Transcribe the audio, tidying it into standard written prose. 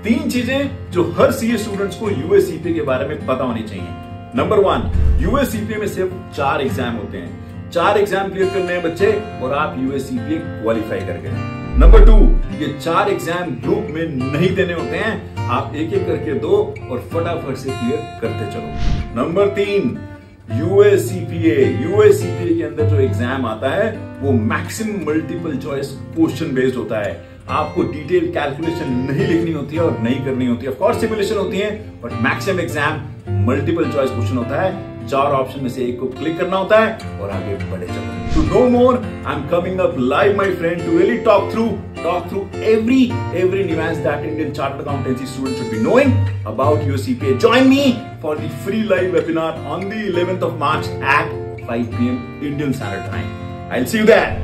3 चीजें जो हर CA students को यूएससीपीए के बारे में पता होनी चाहिए। नंबर 1, यूएससीपीए में सिर्फ 4 एग्जाम होते हैं। 4 एग्जाम क्लियर करने हैं बच्चे और आप यूएससीपीए क्वालिफाई कर गए। नंबर 2, ये 4 एग्जाम ग्रुप में नहीं देने होते हैं, आप एक एक करके दो और फटाफट से क्लियर करते चलो। नंबर 3, यूएससीपीए के अंदर जो एग्जाम आता है वो maximum multiple choice question based होता है। आपको डिटेल कैलकुलेशन नहीं लिखनी होती है और नहीं करनी होती है। ऑफ कोर्स सिमुलेशन होती है but maximum exam multiple choice question होता है। 4 ऑप्शन में से एक को क्लिक करना होता है और आगे बढ़े चलो। To know more, I'm coming up live, my friend, to really talk through every nuance that Indian Chartered Accountancy students should be knowing about your CPA. Join me for the free live webinar on the 11th of March at 5 p.m. Indian Standard Time. I'll see you there.